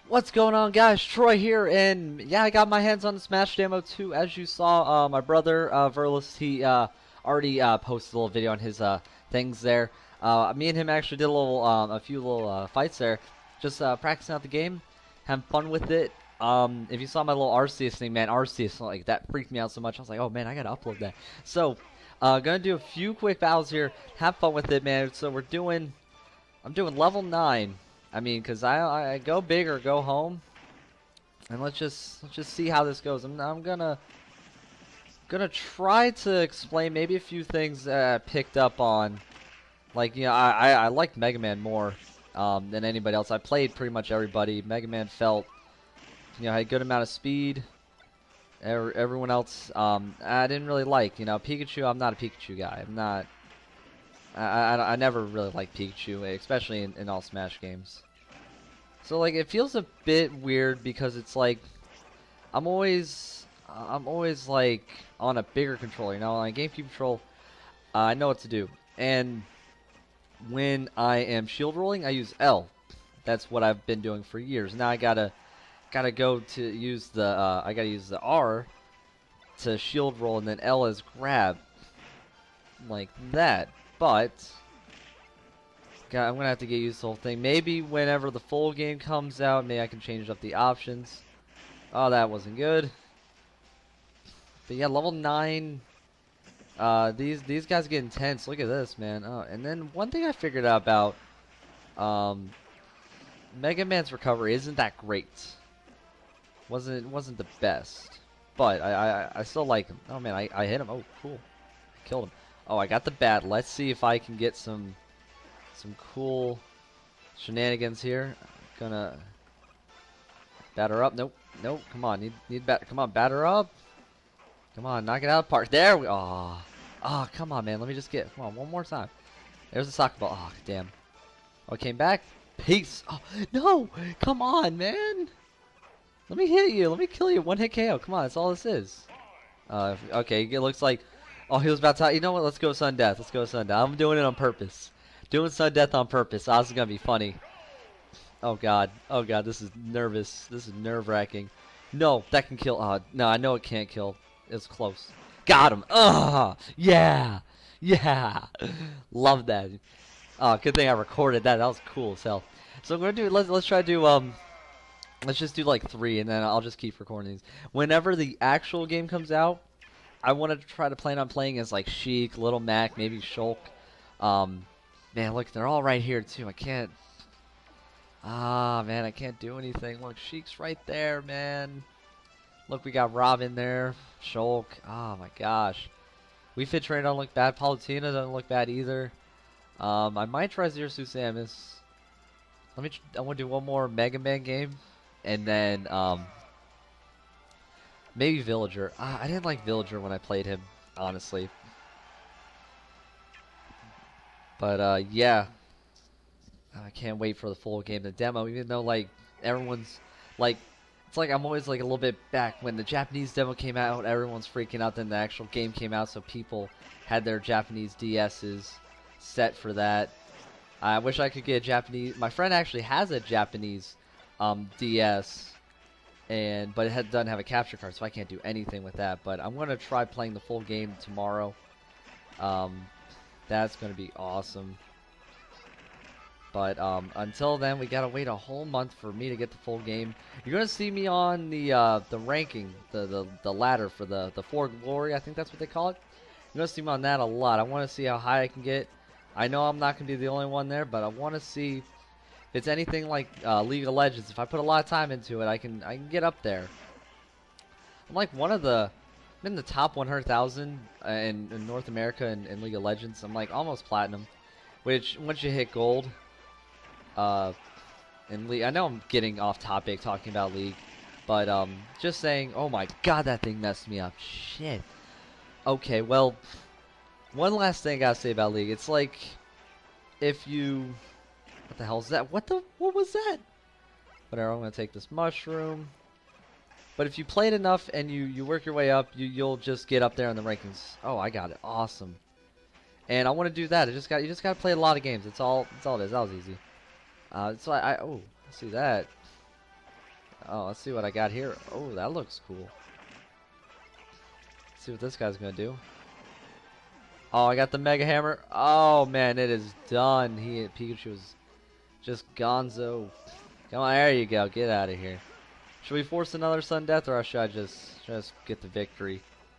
What's going on, guys? Troy here, and yeah, I got my hands on the Smash Demo 2. As you saw, my brother Verlis, he already posted a little video on his things there. Me and him actually did a few little fights there, just practicing out the game, having fun with it. If you saw my little Arceus thing, man, Arceus, like that freaked me out so much. I was like, oh man, I gotta upload that. So, gonna do a few quick battles here, have fun with it, man. So I'm doing level 9. I mean, cause I go big or go home, and let's just see how this goes. I'm gonna try to explain maybe a few things I picked up on. Like, you know, I liked Mega Man more than anybody else. I played pretty much everybody. Mega Man felt, you know, had a good amount of speed. Everyone else I didn't really like. You know, Pikachu. I'm not a Pikachu guy. I'm not. I never really liked Pikachu, especially in all Smash games. So like it feels a bit weird because it's like I'm always like on a bigger controller, you know, on a GameCube control. I know what to do, and when I am shield rolling, I use L. That's what I've been doing for years. Now I gotta go to use the I gotta use the R to shield roll, and then L is grab, like that. But God, I'm gonna have to get used to the whole thing. Maybe whenever the full game comes out, maybe I can change up the options. Oh, that wasn't good. But yeah, level 9. These guys get intense. Look at this, man. Oh, and then one thing I figured out about Mega Man's recovery isn't that great. Wasn't the best, but I still like him. Oh man, I hit him. Oh, cool, killed him. Oh, I got the bat. Let's see if I can get some cool shenanigans here. Gonna batter up. Nope. Come on. Need bat. Come on, batter up. Come on, knock it out of the park. There we. Oh, come on, man. Let me just get. Come on, one more time. There's a soccer ball. Oh, damn. Oh, came back. Peace. Oh no! Come on, man. Let me hit you. Let me kill you. One hit KO. Come on, that's all this is. Okay. It looks like. Oh, he was about to. You know what? Let's go Sun Death. Let's go Sun Death. I'm doing it on purpose. Doing Sun Death on purpose. Oh, this is gonna be funny. Oh god. Oh god. This is nervous. This is nerve-wracking. No, that can kill. No, I know it can't kill. It's close. Got him. Yeah. Yeah. Love that. Oh, good thing I recorded that. That was cool as hell. So I'm gonna do. Let's try to do. Let's just do like 3, and then I'll just keep recording these. Whenever the actual game comes out, I want to try to plan on playing as like Sheik, Little Mac, maybe Shulk. Man, look, they're all right here too. I can't. Man, I can't do anything. Look, Sheik's right there, man. Look, we got Robin there, Shulk. Oh my gosh. We Fit Train don't look bad. Palutena doesn't look bad either. I might try Zero Suit Samus. I want to do one more Mega Man game, and then maybe Villager. I didn't like Villager when I played him, honestly. But yeah, I can't wait for the full game, the demo. Even though like everyone's like, it's like I'm always like a little bit back when the Japanese demo came out. Everyone's freaking out. Then the actual game came out, so people had their Japanese DSs set for that. I wish I could get a Japanese. My friend actually has a Japanese DS, but it doesn't have a capture card, so I can't do anything with that. But I'm gonna try playing the full game tomorrow. That's gonna be awesome. But until then, we gotta wait a whole month for me to get the full game. You're gonna see me on the ranking, the ladder for the 4 Glory. I think that's what they call it. You're gonna see me on that a lot. I want to see how high I can get. I know I'm not gonna be the only one there, but I want to see if it's anything like League of Legends. If I put a lot of time into it, I can get up there. I'm like I'm in the top 100,000 in North America in League of Legends. I'm like almost platinum, which once you hit gold. In League, I know I'm getting off topic talking about League, but just saying. Oh my God, that thing messed me up. Shit. Okay, well, one last thing I gotta say about League. It's like if you, what the hell is that? What was that? Whatever. I'm gonna take this mushroom. But if you played enough and you work your way up, you'll just get up there in the rankings. Oh, I got it. Awesome. And I want to do that. You just got to play a lot of games. That's all it is. That was easy. So oh, see that. Oh, let's see what I got here. Oh, that looks cool. Let's see what this guy's gonna do. Oh, I got the Mega Hammer. Oh man, it is done. Pikachu is just gonzo. Come on, there you go. Get out of here. Should we force another sudden death, or should I just get the victory?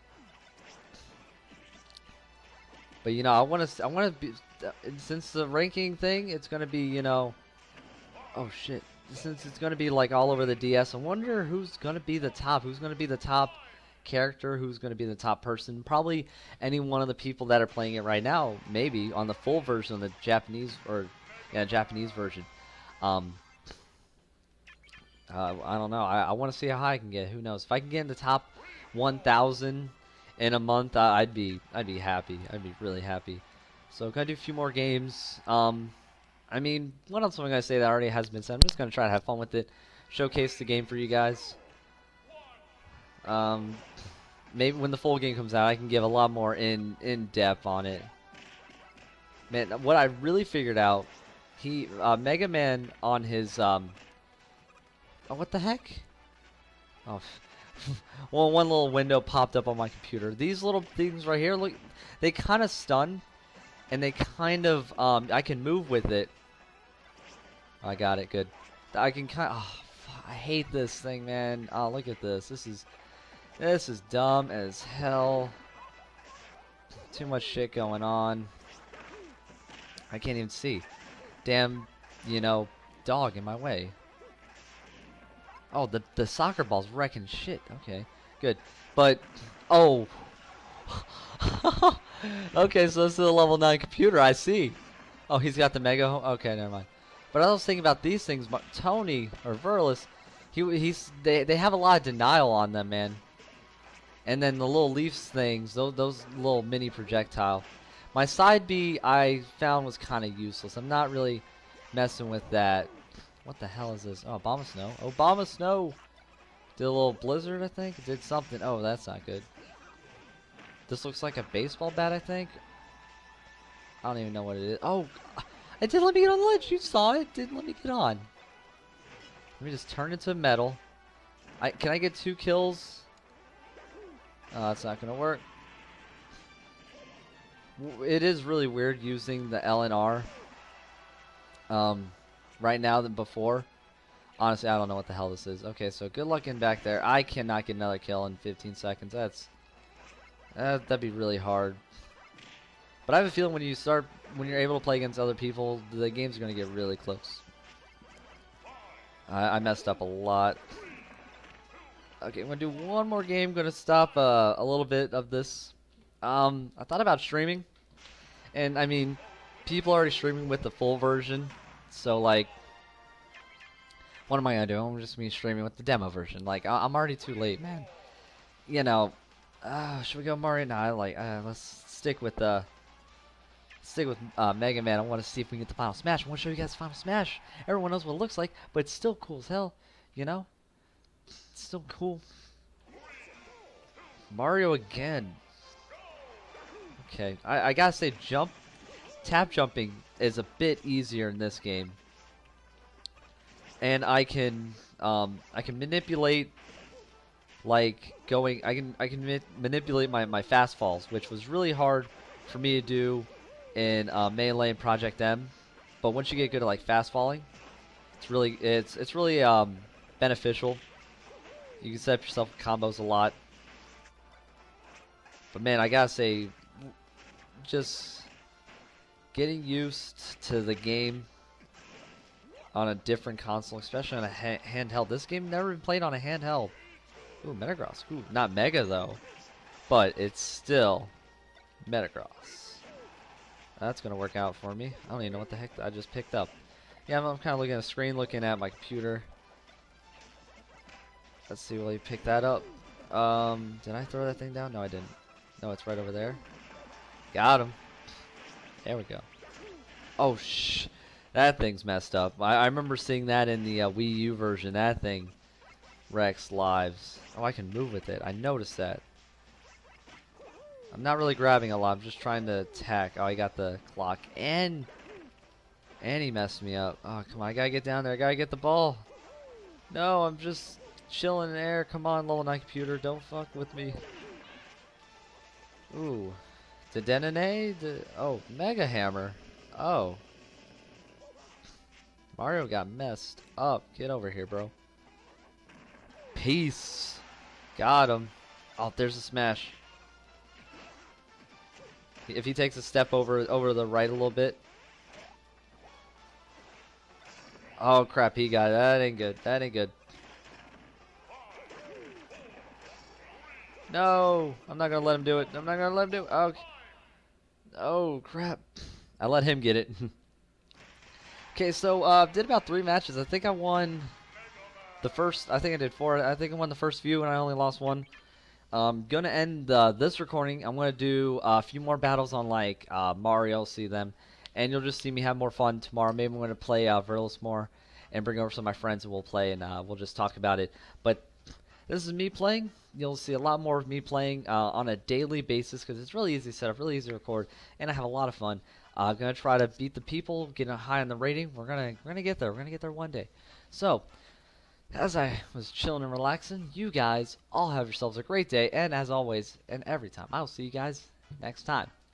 But you know, I want to be, since the ranking thing, it's gonna be, you know, oh shit. Since it's gonna be like all over the DS, I wonder who's gonna be the top. Who's gonna be the top character? Who's gonna be the top person? Probably any one of the people that are playing it right now. Maybe on the full version, the Japanese Japanese version. I don't know. I want to see how high I can get. Who knows? If I can get in the top 1,000 in a month, I'd be happy. I'd be really happy. So gotta do a few more games. I mean, what else am I gonna say that already has been said? I'm just gonna try to have fun with it, showcase the game for you guys. Maybe when the full game comes out, I can give a lot more in depth on it. Man, what I really figured out, Mega Man on his oh, what the heck? Oh, well, one little window popped up on my computer. These little things right here, look, they kind of stun, and they kind of I can move with it. I got it, good. I can kind of, oh, I hate this thing, man. Oh, look at this. This is dumb as hell. Too much shit going on. I can't even see. Damn, you know, dog in my way. Oh, the soccer ball's wrecking shit. Okay, good. But, oh. Okay, so this is a level 9 computer, I see. Oh, he's got the Mega. Okay, never mind. But I was thinking about these things. Tony, or Verlis, they have a lot of denial on them, man. And then the little Leafs things, those little mini projectile. My side B I found was kind of useless. I'm not really messing with that. What the hell is this? Oh, Obama Snow. Obama Snow! Did a little blizzard, I think? It did something. Oh, that's not good. This looks like a baseball bat, I think. I don't even know what it is. Oh, it didn't let me get on the ledge. You saw it. It didn't let me get on. Let me just turn into metal. Can I get 2 kills? That's not going to work. It is really weird using the L and R right now than before. Honestly, I don't know what the hell this is. Okay, so good luck in back there. I cannot get another kill in 15 seconds. That'd be really hard. But I have a feeling when you're able to play against other people, the game's going to get really close. I messed up a lot. Okay, I'm going to do one more game. Going to stop a little bit of this. I thought about streaming. And, I mean, people are already streaming with the full version. So, like, what am I going to do? I'm just going to be streaming with the demo version. Like, I'm already too late, man. You know, should we go Mario? No, let's stick with Mega Man. I want to see if we can get the Final Smash. I want to show you guys the Final Smash. Everyone knows what it looks like, but it's still cool as hell, you know? It's still cool. Mario again. Okay, I gotta say, tap jumping is a bit easier in this game, and I can manipulate, like I can manipulate my fast falls, which was really hard for me to do in Melee and Project M. But once you get good at like fast falling, it's really beneficial. You can set up yourself combos a lot. But man, I gotta say, just getting used to the game on a different console, especially on a handheld. This game never been played on a handheld. Ooh, Metagross. Ooh, not Mega though, but it's still Metagross. That's gonna work out for me. I don't even know what the heck I just picked up. Yeah, I'm kind of looking at a screen, looking at my computer. Let's see, will he pick that up? Did I throw that thing down? No, I didn't. No, it's right over there. Got him. There we go. Oh, that thing's messed up. I remember seeing that in the Wii U version. That thing wrecks lives. Oh, I can move with it. I noticed that. I'm not really grabbing a lot. I'm just trying to attack. Oh, I got the clock. And he messed me up. Oh, come on. I gotta get down there. I gotta get the ball. No, I'm just chilling in air. Come on, level 9 computer. Don't fuck with me. Ooh. Dedenne? Oh, Mega Hammer. Oh. Mario got messed up. Get over here, bro. Peace. Got him. Oh, there's a smash. If he takes a step over the right a little bit. Oh crap, he got it. That ain't good. That ain't good. No, I'm not gonna let him do it. I'm not gonna let him do it. Oh, oh crap. I let him get it. Okay, so did about 3 matches. I think I won the first. I think I did 4. I think I won the first few, and I only lost 1. Gonna end this recording. I'm gonna do a few more battles on like Mario, see them, and you'll just see me have more fun tomorrow. Maybe I'm gonna play Verlis more and bring over some of my friends and we'll play and we'll just talk about it. But this is me playing. You'll see a lot more of me playing on a daily basis because it's really easy to set up, really easy to record, and I have a lot of fun. I'm gonna try to beat the people, get high on the rating. We're gonna get there. We're gonna get there one day. So. As I was chilling and relaxing, you guys all have yourselves a great day, and as always, and every time, I'll see you guys next time.